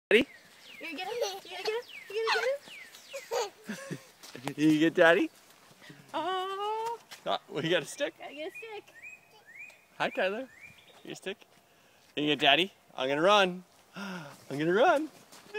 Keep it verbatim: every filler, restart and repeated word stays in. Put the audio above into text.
Daddy? You gonna get him? You gonna get him? You gonna get him? You get Daddy? Oh, oh, we got a stick. Gotta get a stick. Hi, Kyler. You get a stick? You get Daddy? I'm gonna run. I'm gonna run.